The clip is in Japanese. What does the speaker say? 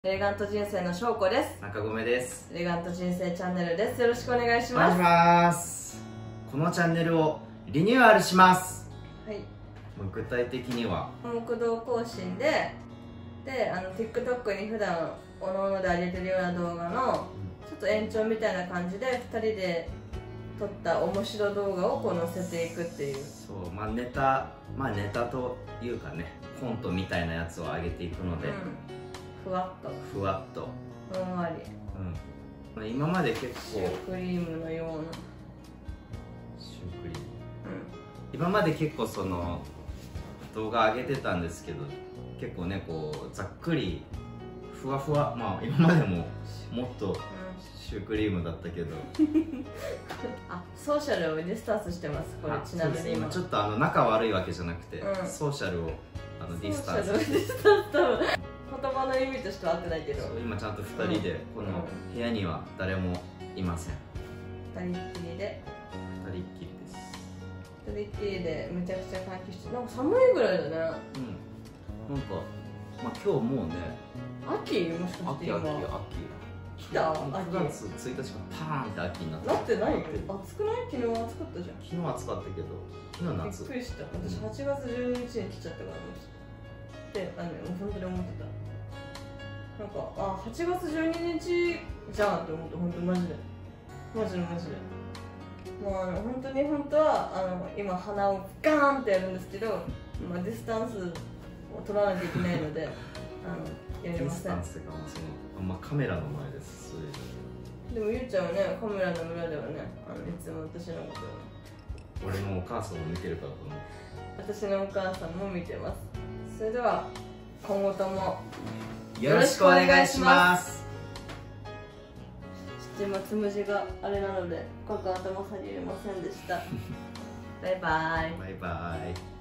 エレガント人生の翔子です。 中込です。 エレガント人生チャンネルです。よろしくお願いします。 お願いします。このチャンネルをリニューアルします。 はい。 具体的には木道更新で、TikTok に普段おのおので上げてるような動画のちょっと延長みたいな感じで2人で撮った面白動画をこう載せていくっていう。 そう、ネタというかね、コントみたいなやつを上げていくので、 ふわっとふわっとふんわり、 今まで結構シュークリームのようなシュークリーム、今まで結構その動画上げてたんですけど、結構ねこうざっくりふわふわ、今までももっとシュークリームだったけどソーシャルをディスタンスしてます。これちなみに今ちょっと仲悪いわけじゃなくて、ソーシャルをディスタンス言葉の意味としては合ってないけど、 今ちゃんと2人でこの部屋には誰もいません。 2人っきりで 2人っきりです。 2人っきりでめちゃくちゃ換気して、なんか寒いぐらいだね。 なんか今日もうね、 秋もしかして今来た。 9月1日からパーンって秋になってなってないよ。暑くない？昨日暑かったじゃん。 昨日暑かったけど昨日夏。 びっくりした。私8月12日に来ちゃったからって本当に思ってた。なんか8月12日じゃんって思って、本当マジで本当は今鼻をガーンってやるんですけど、ディスタンスを取らないといけないのでやりません。 ディスタンスがカメラの前です。 でもゆうちゃんはね、カメラの裏ではね、いつも私のことを、 俺のお母さんも見てるからと思う。 私のお母さんも見てます。それでは今後ともよろしくお願いします。 今つむじがあれなので深く頭下げれませんでした。バイバイ。 バイバイ。